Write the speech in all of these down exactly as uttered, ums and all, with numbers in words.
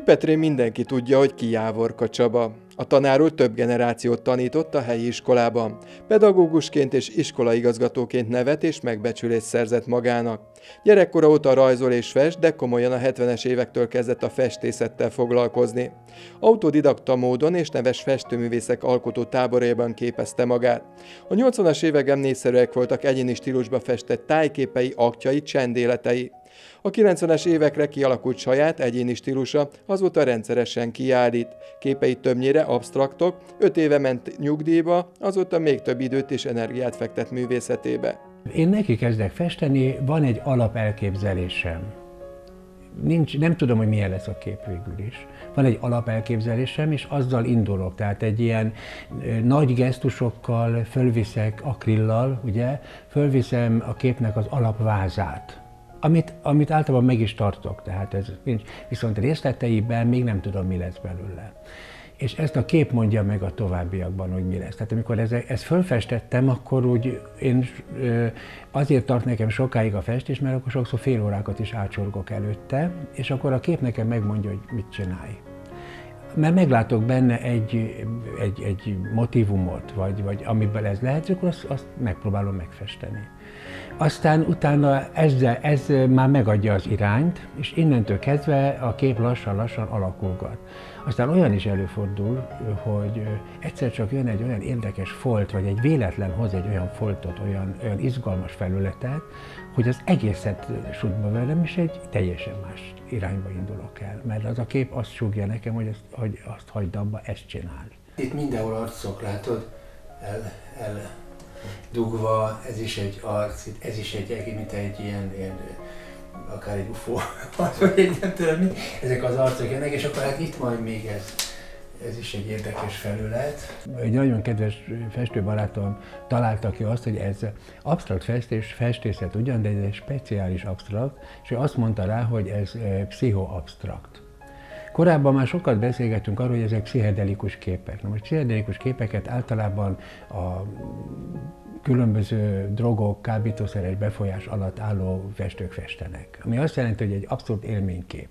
Nagypetrén mindenki tudja, hogy ki Jávorka Csaba. A tanár úr több generációt tanított a helyi iskolában. Pedagógusként és iskolaigazgatóként nevet és megbecsülést szerzett magának. Gyerekkora óta rajzol és fest, de komolyan a hetvenes évektől kezdett a festészettel foglalkozni. Autodidakta módon és neves festőművészek alkotó táborában képezte magát. A nyolcvanas években népszerűek voltak egyéni stílusba festett tájképei, aktjai, csendéletei. A kilencvenes évekre kialakult saját egyéni stílusa, azóta rendszeresen kiállít. Képei többnyire absztraktok, öt éve ment nyugdíjba, azóta még több időt és energiát fektet művészetébe. Én neki kezdek festeni, van egy alapelképzelésem. Nincs, nem tudom, hogy milyen lesz a kép végül is. Van egy alapelképzelésem, és azzal indulok. Tehát egy ilyen nagy gesztusokkal fölviszek akrillal, ugye, fölviszem a képnek az alapvázát. Amit, amit általában meg is tartok, tehát ez nincs, viszont részleteiben még nem tudom, mi lesz belőle. És ezt a kép mondja meg a továbbiakban, hogy mi lesz. Tehát amikor ez, ezt fölfestettem, akkor úgy én azért tart nekem sokáig a festés, mert akkor sokszor fél órákat is átsorgok előtte, és akkor a kép nekem megmondja, hogy mit csinálj. Mert meglátok benne egy, egy, egy motívumot, vagy, vagy amiből ez lehet, akkor azt, azt megpróbálom megfesteni. Aztán utána ezzel, ez már megadja az irányt, és innentől kezdve a kép lassan-lassan alakulgat. Aztán olyan is előfordul, hogy egyszer csak jön egy olyan érdekes folt, vagy egy véletlen hoz egy olyan foltot, olyan, olyan izgalmas felületet, hogy az egészet sútba velem, és egy teljesen más irányba indulok el. Mert az a kép azt súgja nekem, hogy, ezt, hogy azt hagyd abba, ezt csinál. Itt mindenhol arcok, látod? El, el dugva, ez is egy arc, ez is egy, mint egy ilyen, ilyen akár egy ufó, vagy egy nem tudom mi, ezek az arcok jönnek, és akkor hát itt majd még ez, ez is egy érdekes felület. Egy nagyon kedves festőbarátom találta ki azt, hogy ez absztrakt festés, festészet ugyan, de ez egy speciális absztrakt, és ő azt mondta rá, hogy ez pszichoabsztrakt. Korábban már sokat beszélgettünk arról, hogy ezek pszichedelikus képek. Na most pszichedelikus képeket általában a különböző drogok, kábítószeres befolyás alatt álló festők festenek. Ami azt jelenti, hogy egy abszolút élménykép.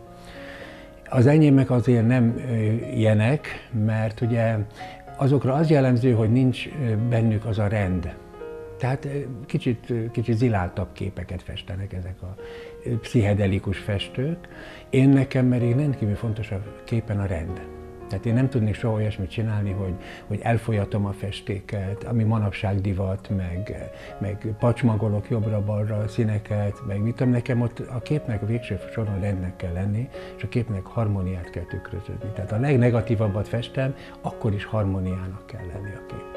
Az enyémek azért nem ilyenek, mert ugye azokra az jellemző, hogy nincs bennük az a rend. Tehát kicsit, kicsit ziláltabb képeket festenek ezek a pszichedelikus festők. Én nekem pedig rendkívül fontos a képen a rend. Tehát én nem tudnék soha olyasmit csinálni, hogy, hogy elfolyatom a festéket, ami manapság divat, meg, meg pacsmagolok jobbra-balra színeket, meg mit tudom, nekem ott a képnek a végső soron rendnek kell lenni, és a képnek harmóniát kell tükröződni. Tehát a legnegatívabbat festem, akkor is harmóniának kell lenni a képnek.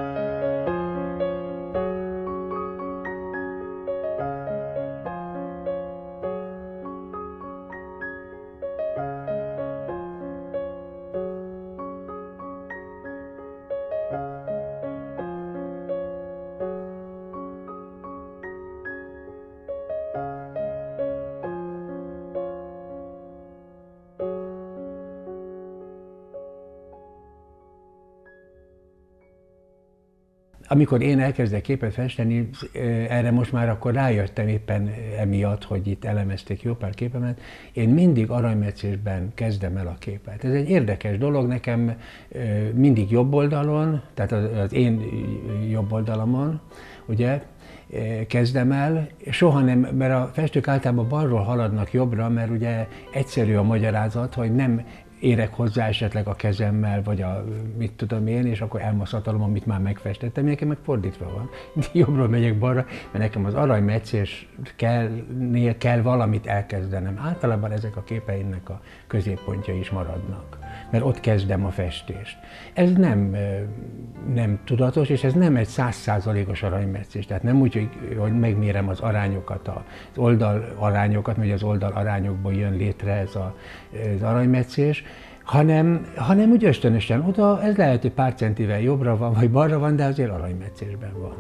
Amikor én elkezdek képet festeni, erre most már akkor rájöttem éppen emiatt, hogy itt elemezték jó pár képemet, én mindig aranymetszésben kezdem el a képet. Ez egy érdekes dolog, nekem mindig jobb oldalon, tehát az én jobb oldalamon, ugye, kezdem el, soha nem, mert a festők általában balról haladnak jobbra, mert ugye egyszerű a magyarázat, hogy nem érek hozzá esetleg a kezemmel, vagy a mit tudom én, és akkor elmaszatolom, amit már megfestettem. Nekem meg fordítva van. Jobbról megyek balra, mert nekem az aranymetszés kell, kell valamit elkezdenem. Általában ezek a képeimnek a középpontja is maradnak, mert ott kezdem a festést. Ez nem, nem tudatos, és ez nem egy százszázalékos aranymetszés. Tehát nem úgy, hogy, hogy megmérem az arányokat, az oldal arányokat, mert az oldal arányokból jön létre ez a, az aranymetszés, hanem, hanem úgy ösztönösen oda, ez lehet, hogy pár centivel jobbra van, vagy balra van, de azért aranymetszésben van.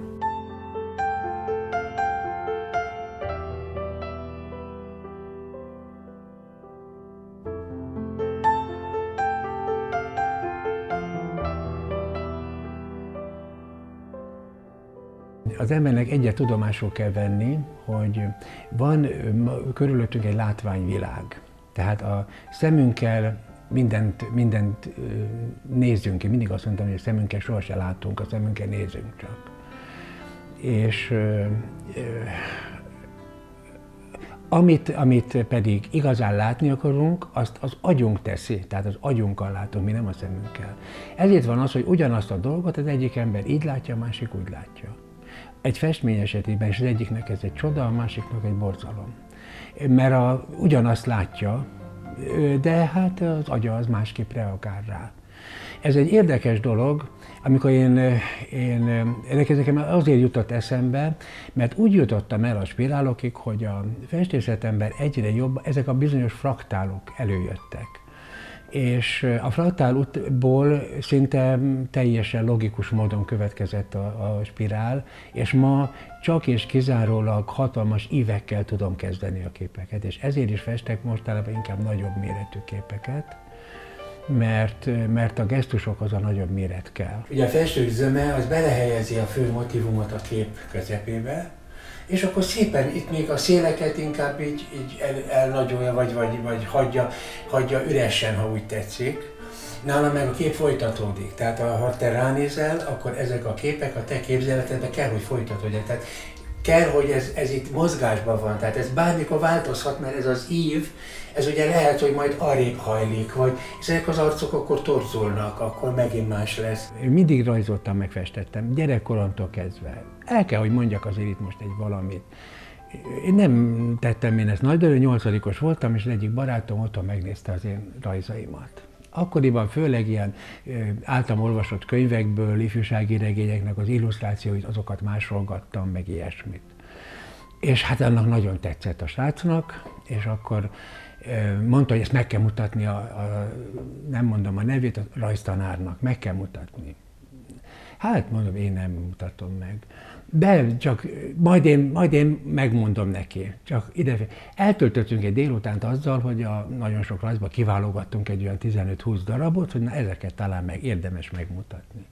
Az embernek egyet tudomásul kell venni, hogy van körülöttünk egy látványvilág. Tehát a szemünkkel mindent, mindent nézzünk ki. Mindig azt mondtam, hogy a szemünkkel sohasem látunk, a szemünkkel nézünk csak. És Amit, amit pedig igazán látni akarunk, azt az agyunk teszi, tehát az agyunkkal látunk, mi nem a szemünkkel. Ezért van az, hogy ugyanazt a dolgot az egyik ember így látja, a másik úgy látja. Egy festmény esetében is az egyiknek ez egy csoda, a másiknak egy borzalom. Mert a, ugyanazt látja, de hát az agya az másképp reagál rá. Ez egy érdekes dolog, amikor én, én nekem azért jutott eszembe, mert úgy jutottam el a spirálokig, hogy a festészetemben egyre jobb, ezek a bizonyos fraktálok előjöttek. És a fraktálból szinte teljesen logikus módon következett a, a spirál, és ma csak és kizárólag hatalmas ívekkel tudom kezdeni a képeket, és ezért is festek mostanában inkább nagyobb méretű képeket. Mert, mert a gesztusokhoz a nagyobb méret kell. Ugye a festő zöme az belehelyezi a fő motívumot a kép közepébe, és akkor szépen itt még a széleket inkább így, így el, elnagyolja, vagy, vagy, vagy hagyja, hagyja üresen, ha úgy tetszik. Nálam meg a kép folytatódik, tehát ha te ránézel, akkor ezek a képek a te képzeletedben kell, hogy folytatódjanak. Tehát kell, hogy ez, ez itt mozgásban van, tehát ez bármikor változhat, mert ez az ív, ez ugye lehet, hogy majd arrébb hajlik, vagy ezek az arcok akkor torzulnak, akkor megint más lesz. Én mindig rajzoltam, megfestettem, gyerekkoromtól kezdve. El kell, hogy mondjak azért itt most egy valamit. Én nem tettem én ezt nagy, de nyolcadikos voltam, és egyik barátom otthon megnézte az én rajzaimat. Akkoriban főleg ilyen általam olvasott könyvekből, ifjúsági regényeknek az illusztrációit, azokat másolgattam, meg ilyesmit. És hát annak nagyon tetszett a srácnak, és akkor mondta, hogy ezt meg kell mutatni, a, a, nem mondom a nevét, a rajztanárnak, meg kell mutatni. Hát mondom, én nem mutatom meg. De csak majd én, majd én megmondom neki. Csak ide. Eltöltöttünk egy délutánt azzal, hogy a nagyon sok rajzba kiválogattunk egy olyan tizenöt-húsz darabot, hogy na ezeket talán meg érdemes megmutatni.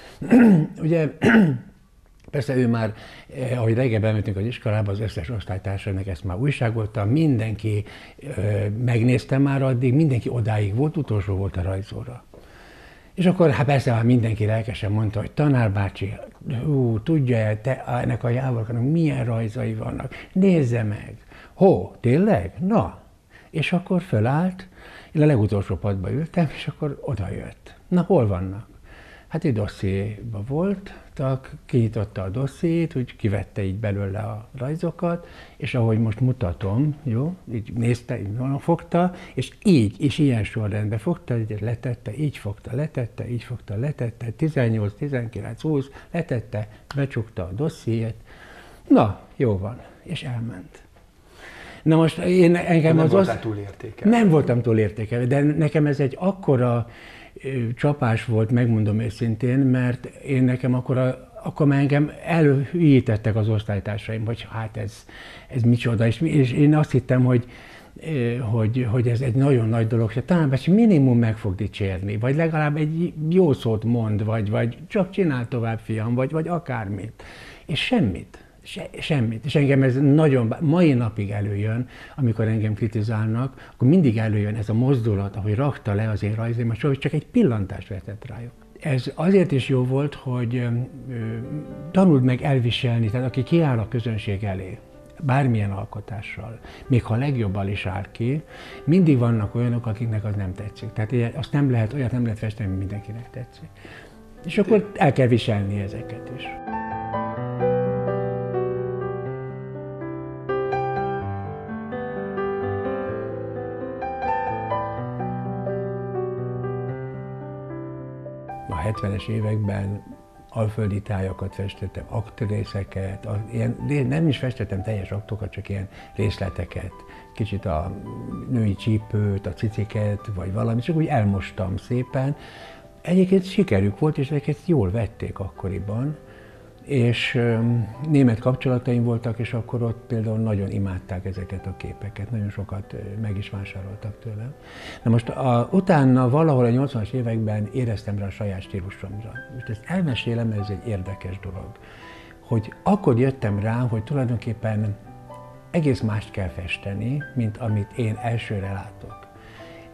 Ugye, persze ő már, ahogy reggel bementünk az iskolába, az összes osztálytársának ezt már újságolta, mindenki ö, megnézte már addig, mindenki odáig volt, utolsó volt a rajzóra. És akkor hát persze már mindenki lelkesen mondta, hogy tanár bácsi, hú, tudja-e, te, ennek a Jávorkának milyen rajzai vannak, nézze meg. Hó, tényleg? Na. És akkor fölállt, én a legutolsó padba ültem, és akkor odajött. Na, hol vannak? Hát egy dossziéba volt, tak, kinyitotta a dossziét, úgy kivette így belőle a rajzokat, és ahogy most mutatom, jó, így nézte, így fogta, és így, és ilyen sorrendben fogta, így letette, így fogta, letette, így fogta, letette, tizennyolc, tizenkilenc, húsz, letette, becsukta a dossziét, na, jó van, és elment. Na most én engem nem az... voltál túlértékelve. Nem voltam túlértékelve, de nekem ez egy akkora csapás volt, megmondom őszintén, mert én nekem akkor, a, akkor már engem elhülyítettek az osztálytársaim, hogy hát ez, ez micsoda, és, és én azt hittem, hogy, hogy, hogy ez egy nagyon nagy dolog, hogy talán minimum meg fog dicsérni, vagy legalább egy jó szót mond, vagy, vagy csak csinál tovább, fiam, vagy, vagy akármit. És semmit. Se, semmit. És engem ez nagyon, mai napig előjön, amikor engem kritizálnak, akkor mindig előjön ez a mozdulat, ahogy rakta le az én rajzaimat, hogy csak egy pillantást vetett rájuk. Ez azért is jó volt, hogy ö, tanuld meg elviselni, tehát aki kiáll a közönség elé, bármilyen alkotással, még ha legjobbal is áll ki, mindig vannak olyanok, akiknek az nem tetszik. Tehát azt nem lehet, olyat nem lehet festeni, hogy mindenkinek tetszik. És akkor el kell viselni ezeket is. A hetvenes években alföldi tájakat festettem, aktrészeket, ilyen, nem is festettem teljes aktokat, csak ilyen részleteket. Kicsit a női csípőt, a ciciket, vagy valami, csak úgy elmostam szépen. Egyébként sikerük volt, és ezeket jól vették akkoriban. És um, német kapcsolataim voltak, és akkor ott például nagyon imádták ezeket a képeket, nagyon sokat uh, meg is vásároltak tőlem. Na most a, utána valahol a nyolcvanas években éreztem rá a saját stílusomra. Most ezt elmesélem, mert ez egy érdekes dolog. Hogy akkor jöttem rá, hogy tulajdonképpen egész mást kell festeni, mint amit én elsőre látok.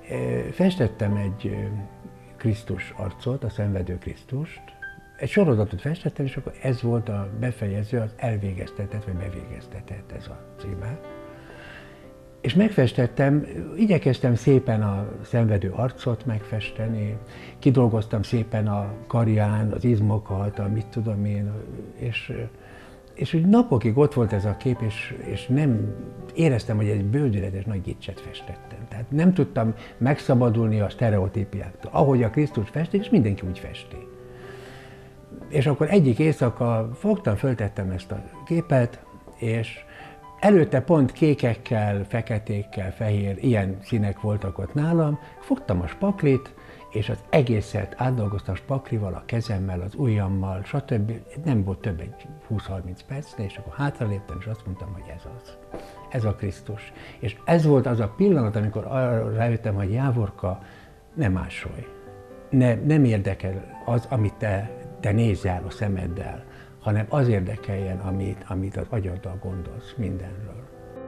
Festettem egy Krisztus arcot, a szenvedő Krisztust, egy sorozatot festettem, és akkor ez volt a befejező, az elvégeztetett, vagy bevégeztetett, ez a címe. És megfestettem, igyekeztem szépen a szenvedő arcot megfesteni, kidolgoztam szépen a karján, az izmokat, a mit tudom én, és, és úgy napokig ott volt ez a kép, és, és nem éreztem, hogy egy bődületes nagy gicset festettem. Tehát nem tudtam megszabadulni a sztereotípiáktól. Ahogy a Krisztus festik, és mindenki úgy festi. És akkor egyik éjszaka fogtam, föltettem ezt a képet, és előtte pont kékekkel, feketékkel, fehér, ilyen színek voltak ott nálam, fogtam a spaklit, és az egészet átdolgoztam spaklival, a kezemmel, az ujjammal, stb. Nem volt több egy húsz-harminc percnél, és akkor hátraléptem, és azt mondtam, hogy ez az. Ez a Krisztus. És ez volt az a pillanat, amikor arra rájöttem, hogy Jávorka, ne másolj. Ne, nem érdekel az, amit te, te nézel a szemeddel, hanem az érdekeljen, amit, amit az agyaddal gondolsz mindenről.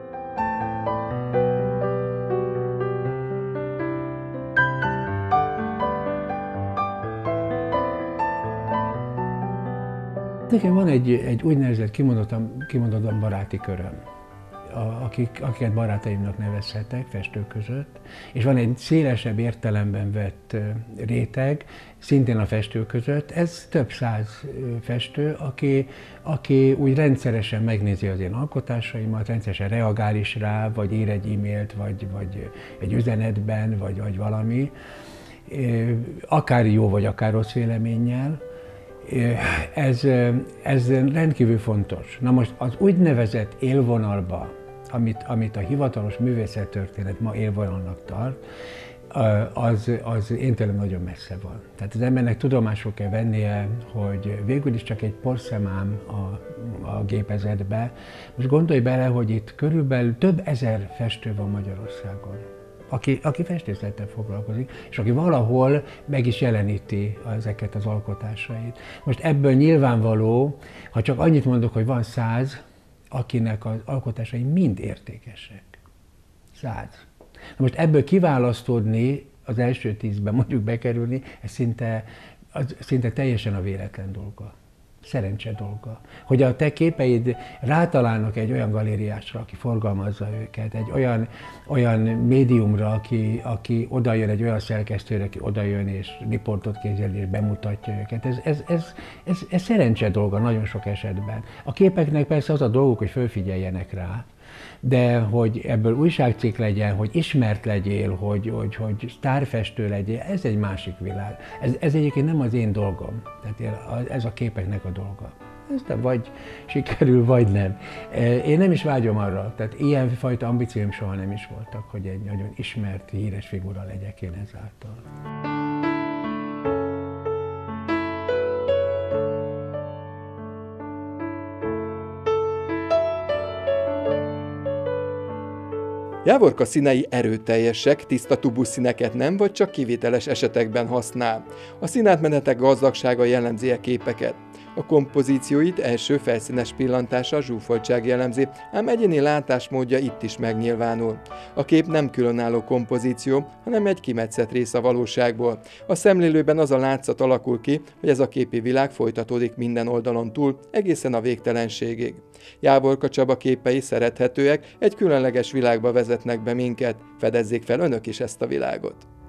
Nekem van egy, egy úgynevezett kimondottan, kimondottan baráti köröm, a, akik, akiket barátaimnak nevezhetek festők között, és van egy szélesebb értelemben vett réteg, szintén a festők között, ez több száz festő, aki, aki úgy rendszeresen megnézi az én alkotásaimat, rendszeresen reagál is rá, vagy ír egy e-mailt, vagy, vagy egy üzenetben, vagy, vagy valami, akár jó, vagy akár rossz véleménnyel. Ez, ez rendkívül fontos. Na most az úgynevezett élvonalba, amit, amit a hivatalos művészettörténet ma élvonalnak tart, az, az én tőlem nagyon messze van. Tehát az embernek tudomásul kell vennie, hogy végül is csak egy porszemám a, a gépezetbe. Most gondolj bele, hogy itt körülbelül több ezer festő van Magyarországon, aki, aki festészettel foglalkozik, és aki valahol meg is jeleníti ezeket az alkotásait. Most ebből nyilvánvaló, ha csak annyit mondok, hogy van száz, akinek az alkotásai mind értékesek. Száz. Na most ebből kiválasztódni, az első tízben mondjuk bekerülni, ez szinte, az szinte teljesen a véletlen dolga. Szerencse dolga. Hogy a te képeid rátalálnak egy olyan galériásra, aki forgalmazza őket, egy olyan, olyan médiumra, aki, aki odajön, egy olyan szerkesztőre, aki odajön és riportot készít és bemutatja őket. Ez, ez, ez, ez, ez szerencse dolga nagyon sok esetben. A képeknek persze az a dolguk, hogy fölfigyeljenek rá, de hogy ebből újságcikk legyen, hogy ismert legyél, hogy, hogy, hogy sztárfestő legyél, ez egy másik világ. Ez, ez egyébként nem az én dolgom, tehát ez a képeknek a dolga. Ez vagy sikerül, vagy nem. Én nem is vágyom arra, tehát ilyenfajta ambícióim soha nem is voltak, hogy egy nagyon ismert, híres figura legyek én ezáltal. Jávorka színei erőteljesek, tiszta tubuszszíneket nem, vagy csak kivételes esetekben használ. A színátmenetek gazdagsága jellemzi a képeket. A kompozícióit első felszínes pillantása zsúfoltság jellemzi, ám egyéni látásmódja itt is megnyilvánul. A kép nem különálló kompozíció, hanem egy kimetszett rész a valóságból. A szemlélőben az a látszat alakul ki, hogy ez a képi világ folytatódik minden oldalon túl, egészen a végtelenségig. Jávorka Csaba képei szerethetőek, egy különleges világba vezetnek be minket. Fedezzék fel önök is ezt a világot!